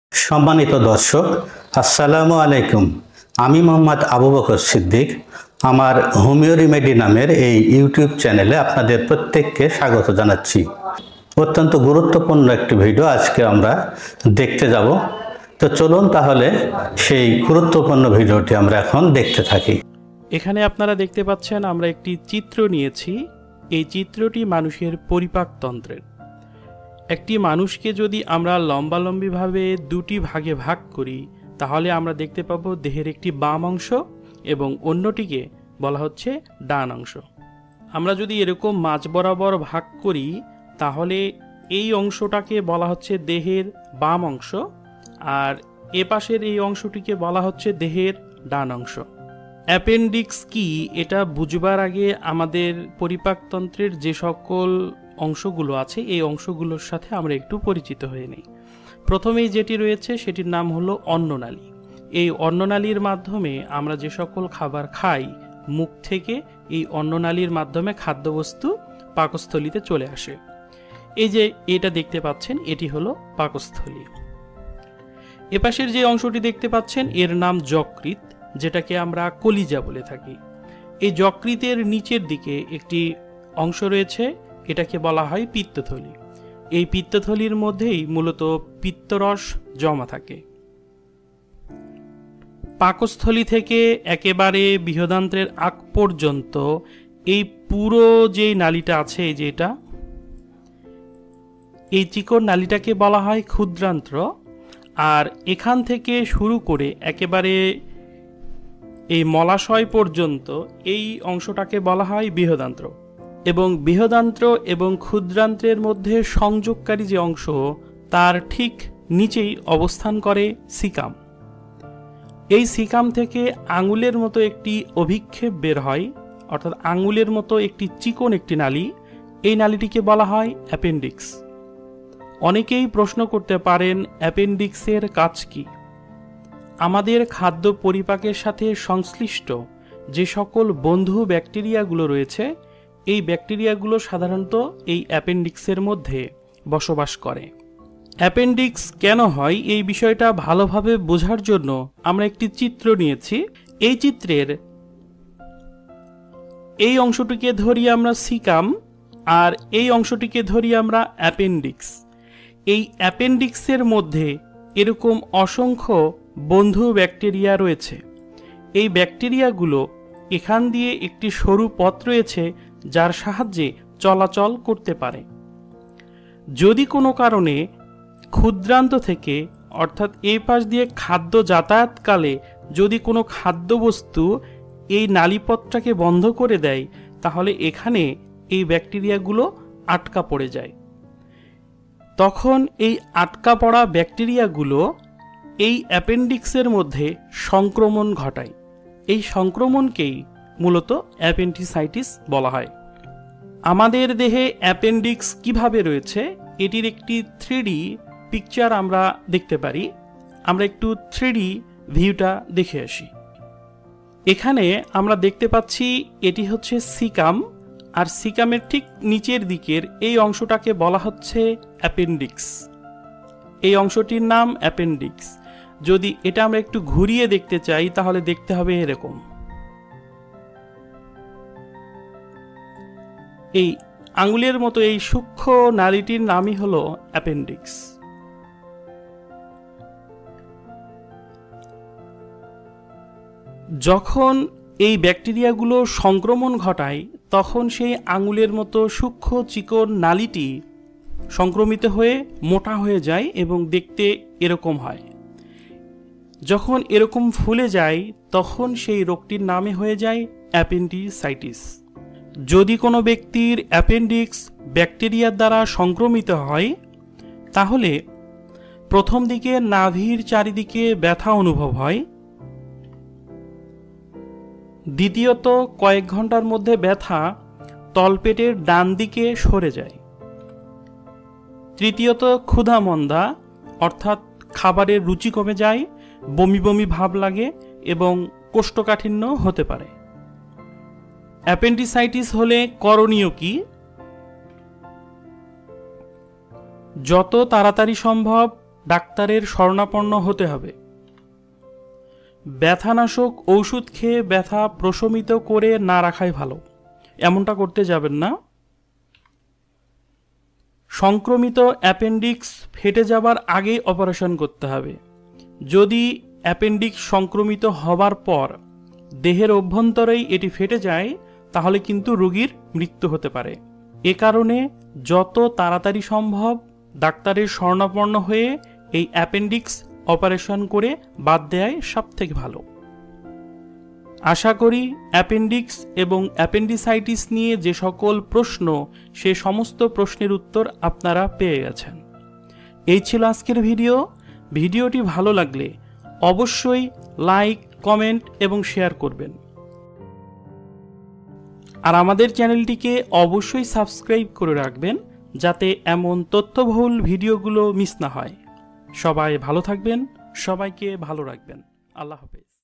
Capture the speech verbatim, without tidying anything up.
सम्मानित दर्शक अस्सलामु आलैकुम आमी मोहम्मद आबू बकर सिद्दिक आमार होमिओ रेमेडी नामेर এই ইউটিউব চ্যানেলে আপনাদের প্রত্যেককে স্বাগত জানাচ্ছি। অত্যন্ত গুরুত্বপূর্ণ একটি ভিডিও আজকে আমরা দেখতে যাব। তো চলুন তাহলে সেই গুরুত্বপূর্ণ ভিডিওটি আমরা এখন দেখতে থাকি। এখানে আপনারা দেখতে পাচ্ছেন আমরা একটি চিত্র নিয়েছি। এই চিত্রটি মানুষের পরিপাকতন্ত্রের। একটি মানুষকে যদি আমরা লম্বালম্বিভাবে দুটি ভাগে ভাগ করি তাহলে আমরা দেখতে পাবো দেহের একটি বাম অংশ এবং অন্যটিকে বলা হচ্ছে ডান অংশ। আমরা যদি এরকম মাঝ বরাবর ভাগ করি তাহলে এই অংশটাকে বলা হচ্ছে দেহের বাম অংশ আর এ পাশের এই অংশটিকে বলা হচ্ছে দেহের ডান অংশ। অ্যাপেন্ডিক্স কি এটা বুঝবার আগে আমাদের পরিপাকতন্ত্রের যে সকল অংশগুলো আছে এই অংশগুলোর সাথে আমরা একটু পরিচিত হয়ে নিই। প্রথমেই যেটি রয়েছে সেটির নাম হলো অন্ননালী। এই অন্ননালীর মাধ্যমে আমরা যে সকল খাবার খাই মুখ থেকে এই অন্ননালীর মাধ্যমে খাদ্যবস্তু পাকস্থলীতে চলে আসে। এই যে এটা দেখতে পাচ্ছেন এটি হলো পাকস্থলী। এপাশের যে অংশটি দেখতে পাচ্ছেন এর নাম যকৃৎ, যেটাকে আমরা কলিজা বলে থাকি। এই যকৃতের নিচের দিকে একটি অংশ রয়েছে, এটাকে বলা হয় পিত্তথলি। এই পিত্তথলির মধ্যেই মূলত পিত্তরস জমা থাকে। পাকস্থলী থেকে একেবারে বৃহদান্ত্রের আগ পর্যন্ত এই পুরো যে নালীটা আছে এই যে এটা, এই চিকন নালীটাকে বলা হয় ক্ষুদ্রান্ত্র। আর এখান থেকে শুরু করে একেবারে এই মলাশয় পর্যন্ত এই অংশটাকে বলা হয় বৃহদান্ত্র। এবং বৃহদান্ত্র এবং ক্ষুদ্রান্ত্রের মধ্যে সংযোগকারী যে অংশ তার ঠিক নিচেই অবস্থান করে সিকাম। এই সিকাম থেকে আঙুলের মতো একটি অভিক্ষেপ বের হয়, অর্থাৎ আঙুলের মতো একটি চিকন একটি নালী। এই নালীটিকে বলা হয় অ্যাপেন্ডিক্স। অনেকেই প্রশ্ন করতে পারেন অ্যাপেন্ডিক্সের কাজ কি। আমাদের খাদ্য পরিপাকের সাথে সংশ্লিষ্ট যে সকল বন্ধু ব্যাকটেরিয়াগুলো রয়েছে এই ব্যাকটেরিয়াগুলো সাধারণত এই অ্যাপেন্ডিক্সের মধ্যে বসবাস করে। অ্যাপেন্ডিক্স কেন হয় এই বিষয়টা ভালোভাবে বোঝার জন্য আমরা একটি চিত্র নিয়েছি। এই চিত্রের এই অংশটিকে ধরি আমরা সিকাম আর এই অংশটিকে ধরি আমরা অ্যাপেন্ডিক্স। এই অ্যাপেন্ডিক্সের মধ্যে এরকম অসংখ্য বন্ধু ব্যাকটেরিয়া রয়েছে। এই ব্যাকটেরিয়াগুলো এখান দিয়ে একটি সরু পথ রয়েছে যার সাহায্যে চলাচল করতে পারে। যদি কোনো কারণে ক্ষুদ্রান্ত থেকে অর্থাৎ এই পাশ দিয়ে খাদ্য যাতায়াতকালে যদি কোনো খাদ্যবস্তু এই নালীপথটাকে বন্ধ করে দেয় তাহলে এখানে এই ব্যাকটেরিয়াগুলো আটকা পড়ে যায়। তখন এই আটকা পড়া ব্যাকটেরিয়াগুলো এই অ্যাপেন্ডিক্সের মধ্যে সংক্রমণ ঘটায়। এই সংক্রমণকেই মূলত অ্যাপেন্ডিসাইটিস বলা হয়। আমাদের দেহে অ্যাপেন্ডিক্স কিভাবে রয়েছে এটির একটি থ্রি ডি পিকচার আমরা দেখতে পারি। আমরা একটু থ্রি ডি ভিউটা দেখে আসি। এখানে আমরা দেখতে পাচ্ছি এটি হচ্ছে সিকাম, আর সিকামের ঠিক নিচের দিকের এই অংশটাকে বলা হচ্ছে অ্যাপেন্ডিক্স। এই অংশটির নাম অ্যাপেন্ডিক্স। যদি এটা আমরা একটু ঘুরিয়ে দেখতে চাই তাহলে দেখতে হবে এরকম। এই আঙুলের মতো এই সূক্ষ্ম নালীটির নামই হলো অ্যাপেন্ডিক্স। যখন এই ব্যাকটেরিয়াগুলো সংক্রমণ ঘটায় তখন সেই আঙুলের মতো সূক্ষ্ম চিকন নালীটি সংক্রমিত হয়ে মোটা হয়ে যায় এবং দেখতে এরকম হয়। যখন এরকম ফুলে যায় তখন সেই রোগটির নামে হয়ে যায় অ্যাপেন্ডিসাইটিস। যদি কোনো ব্যক্তির অ্যাপেন্ডিক্স ব্যাকটেরিয়ার দ্বারা সংক্রমিত হয় তাহলে প্রথম দিকে নাভির চারিদিকে ব্যথা অনুভব হয়, দ্বিতীয়ত কয়েক ঘন্টার মধ্যে ব্যথা তলপেটের ডান দিকে সরে যায়, তৃতীয়ত ক্ষুধামন্দা অর্থাৎ খাবারের রুচি কমে যায়, বমি বমি ভাব লাগে এবং কোষ্ঠকাঠিন্য হতে পারে। অ্যাপেন্ডিসাইটিস হলে করণীয় কি? যত তাড়াতাড়ি সম্ভব ডাক্তারের শরণাপন্ন হতে হবে। ব্যথানাশক ঔষধ খেয়ে ব্যথা প্রশমিত করে না রাখাই ভালো, এমনটা করতে যাবেন না। সংক্রমিত অ্যাপেন্ডিক্স ফেটে যাবার আগেই অপারেশন করতে হবে। যদি অ্যাপেন্ডিক্স সংক্রমিত হবার পর দেহের অভ্যন্তরেই এটি ফেটে যায় তাহলে কিন্তু রোগীর মৃত্যু হতে পারে। এ কারণে যত তাড়াতাড়ি সম্ভব ডাক্তারের শরণাপন্ন হয়ে এই অ্যাপেন্ডিক্স অপারেশন করে বাদ দেয়াই সবথেকে ভালো। আশা করি অ্যাপেন্ডিক্স এবং অ্যাপেন্ডিসাইটিস নিয়ে যে সকল প্রশ্ন সে সমস্ত প্রশ্নের উত্তর আপনারা পেয়ে গেছেন। এই ছিল আজকের ভিডিও। ভিডিওটি ভালো লাগলে অবশ্যই লাইক, কমেন্ট এবং শেয়ার করবেন। আর আমাদের চ্যানেলটিকে অবশ্যই সাবস্ক্রাইব করে রাখবেন যাতে এমন তথ্যবহুল ভিডিওগুলো মিস না হয়। সবাই ভালো থাকবেন, সবাইকে ভালো রাখবেন। আল্লাহ হাফেজ।